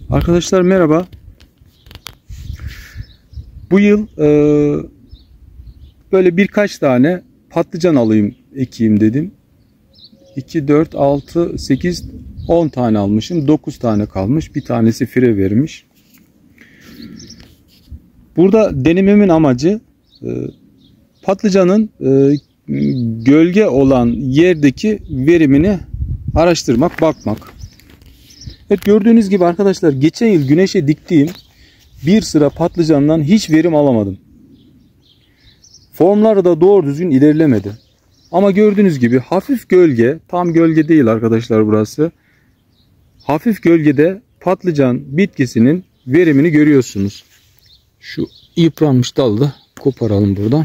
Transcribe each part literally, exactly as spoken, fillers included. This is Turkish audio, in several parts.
Arkadaşlar merhaba. Bu yıl e, böyle birkaç tane patlıcan alayım, ekeyim dedim. iki, dört, altı, sekiz, on tane almışım. dokuz tane kalmış. Bir tanesi fire vermiş. Burada denememin amacı e, patlıcanın e, gölge olan yerdeki verimini araştırmak, bakmak. Evet, gördüğünüz gibi arkadaşlar, geçen yıl güneşe diktiğim bir sıra patlıcandan hiç verim alamadım. Formları da doğru düzgün ilerlemedi. Ama gördüğünüz gibi hafif gölge, tam gölge değil arkadaşlar burası. Hafif gölgede patlıcan bitkisinin verimini görüyorsunuz. Şu yıpranmış dalı da koparalım buradan.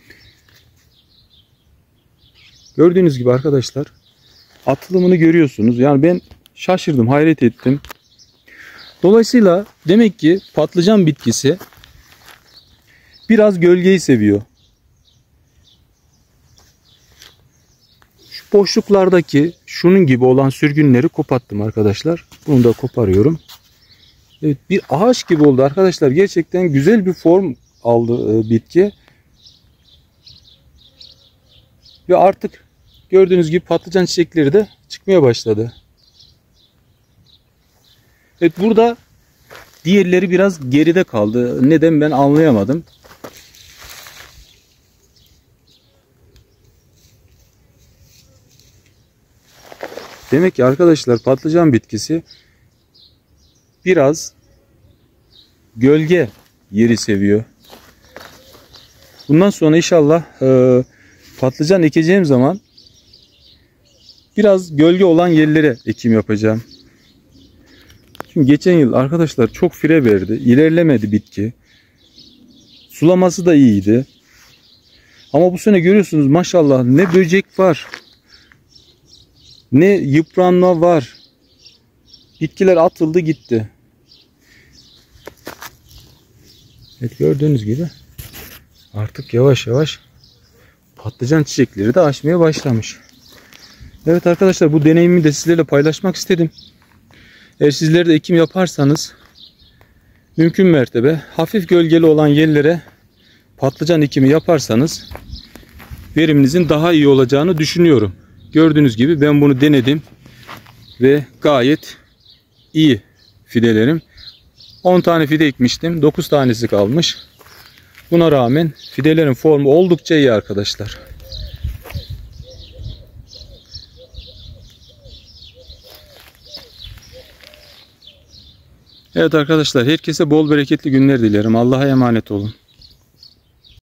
Gördüğünüz gibi arkadaşlar atılımını görüyorsunuz. Yani ben şaşırdım, hayret ettim. Dolayısıyla demek ki patlıcan bitkisi biraz gölgeyi seviyor. Şu boşluklardaki şunun gibi olan sürgünleri koparttım arkadaşlar. Bunu da koparıyorum. Evet, bir ağaç gibi oldu arkadaşlar. Gerçekten güzel bir form aldı e, bitki. Ve artık gördüğünüz gibi patlıcan çiçekleri de çıkmaya başladı. Evet, burada diğerleri biraz geride kaldı. Neden ben anlayamadım. Demek ki arkadaşlar patlıcan bitkisi biraz gölge yeri seviyor. Bundan sonra inşallah e, patlıcan ekeceğim zaman biraz gölge olan yerlere ekim yapacağım. Çünkü geçen yıl arkadaşlar çok fire verdi. İlerlemedi bitki. Sulaması da iyiydi. Ama bu sene görüyorsunuz maşallah ne böcek var, ne yıpranma var. Bitkiler atıldı gitti. Evet, gördüğünüz gibi artık yavaş yavaş patlıcan çiçekleri de açmaya başlamış. Evet arkadaşlar, bu deneyimimi de sizlerle paylaşmak istedim. Eğer sizler de ekim yaparsanız mümkün mertebe hafif gölgeli olan yerlere patlıcan ekimi yaparsanız veriminizin daha iyi olacağını düşünüyorum. Gördüğünüz gibi ben bunu denedim ve gayet iyi fidelerim. on tane fide ekmiştim. dokuz tanesi kalmış. Buna rağmen fidelerin formu oldukça iyi arkadaşlar. Evet arkadaşlar, herkese bol bereketli günler dilerim. Allah'a emanet olun.